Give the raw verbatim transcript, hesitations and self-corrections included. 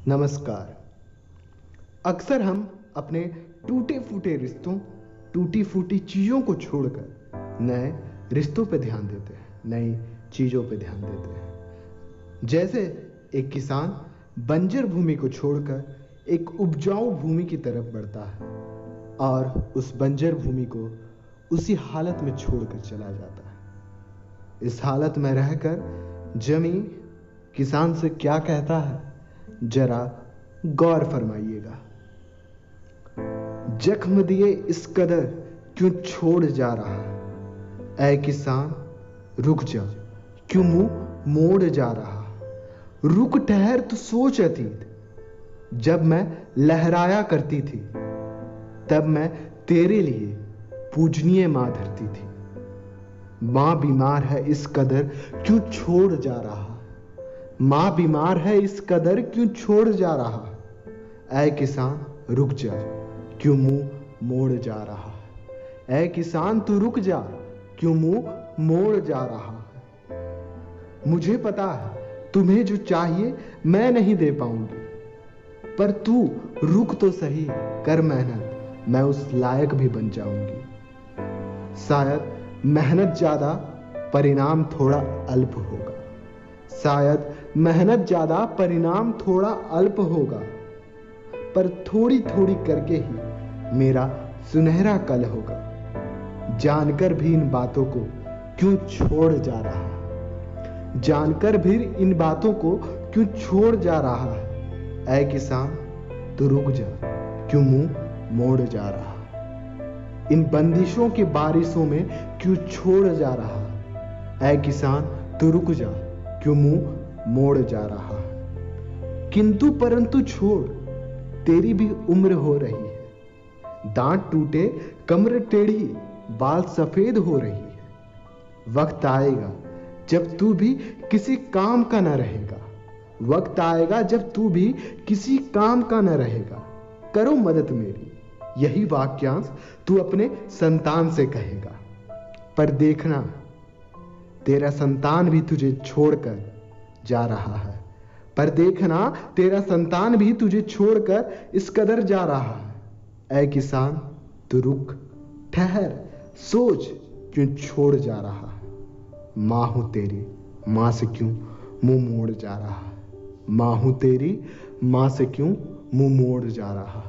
नमस्कार। अक्सर हम अपने टूटे फूटे रिश्तों, टूटी फूटी चीज़ों को छोड़कर नए रिश्तों पे ध्यान देते हैं, नई चीज़ों पे ध्यान देते हैं। जैसे एक किसान बंजर भूमि को छोड़कर एक उपजाऊ भूमि की तरफ बढ़ता है और उस बंजर भूमि को उसी हालत में छोड़कर चला जाता है। इस हालत में रहकर जमीन किसान से क्या कहता है, जरा गौर फरमाइएगा। जख्म दिए इस कदर क्यों छोड़ जा रहा, ऐ किसान रुक जा, क्यों मुंह मोड़ जा रहा। रुक ठहर तो सोच अतीत, जब मैं लहराया करती थी, तब मैं तेरे लिए पूजनीय मां धरती थी। मां बीमार है इस कदर क्यों छोड़ जा रहा, मां बीमार है इस कदर क्यों छोड़ जा रहा। ऐ किसान रुक जा, क्यों मुंह मोड़ जा रहा। ऐ किसान तू रुक जा, क्यों मुंह मोड़ जा रहा। मुझे पता है तुम्हें जो चाहिए मैं नहीं दे पाऊंगी, पर तू रुक तो सही, कर मेहनत, मैं उस लायक भी बन जाऊंगी। शायद मेहनत ज्यादा, परिणाम थोड़ा अल्प होगा। शायद मेहनत ज्यादा, परिणाम थोड़ा अल्प होगा, पर थोड़ी थोड़ी करके ही मेरा सुनहरा कल होगा। जानकर भी इन बातों को क्यों छोड़ जा रहा है, जानकर भी इन बातों को क्यों छोड़ जा रहा है। ऐ किसान तू रुक जा, क्यों मुंह मोड़ जा रहा। इन बंदिशों की बारिशों में क्यों छोड़ जा रहा। ऐ किसान तू रुक जा, क्यों मुंह मोड़ जा रहा। किंतु परंतु छोड़, तेरी भी उम्र हो रही है। दांत टूटे, कमर टेढ़ी, बाल सफेद हो रही है। वक्त आएगा जब तू भी किसी काम का न रहेगा। वक्त आएगा जब तू भी किसी काम का न रहेगा। करो मदद मेरी, यही वाक्यांश तू अपने संतान से कहेगा। पर देखना, तेरा संतान भी तुझे छोड़कर जा रहा है। पर देखना, तेरा संतान भी तुझे छोड़कर इस कदर जा रहा है। ऐ किसान तू रुक, ठहर, सोच, क्यों छोड़ जा रहा है। मां हूं तेरी, मां से क्यों मुंह मोड़ जा रहा है। मां हूं तेरी, मां से क्यों मुंह मोड़ जा रहा है।